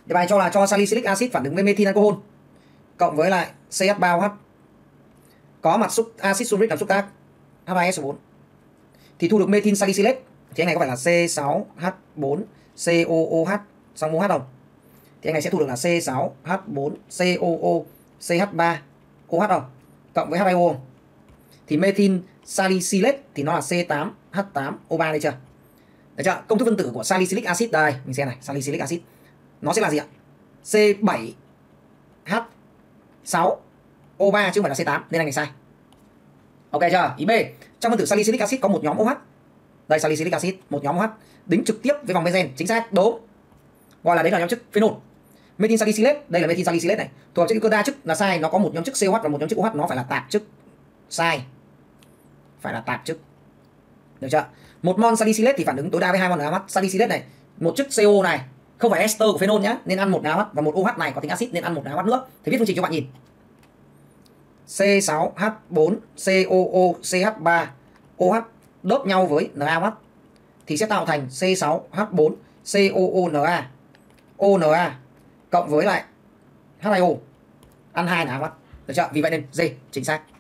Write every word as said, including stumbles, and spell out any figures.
Đề bài cho là cho salicylic acid phản ứng với methyl alcohol cộng với lại xê hát ba ô hát có mặt xúc acid sulfuric làm xúc tác H hai S O bốn thì thu được methyl salicylate, thì anh này có phải là C sáu H bốn C O O H xong OH không? Thì anh này sẽ thu được là C sáu H bốn C O O C H ba O H không? Cộng với H hai O không? Thì methyl salicylate thì nó là C tám H tám O ba đây chưa? Được chưa? Công thức phân tử của salicylic acid đây, mình xem này, salicylic acid nó sẽ là gì ạ? C bảy H sáu O ba chứ không phải là C tám, nên anh này sai. Ok chưa? Ý B, trong phân tử salicylic acid có một nhóm OH. Đây salicylic acid, một nhóm OH đính trực tiếp với vòng benzen, chính xác, đúng. Gọi là đấy là nhóm chức phenol. Methyl salicylate, đây là methyl salicylate này. Thuộc hợp chất hữu cơ đa chức là sai, nó có một nhóm chức C O H và một nhóm chức OH, nó phải là tạp chức. Sai. Phải là tạp chức. Được chưa? Một mol salicylate thì phản ứng tối đa với hai mol NaOH. Salicylate này, một chức CO này, không phải ester của phenol nhá, nên ăn một NaOH, và một OH này có tính axit nên ăn một NaOH nữa. Thì viết phương trình cho bạn nhìn. C sáu H bốn C O O C H ba O H đớp nhau với NaOH thì sẽ tạo thành C sáu H bốn C O O N A O N A cộng với lại H hai O ăn hai NaOH. Được chưa? Vì vậy nên D chính xác.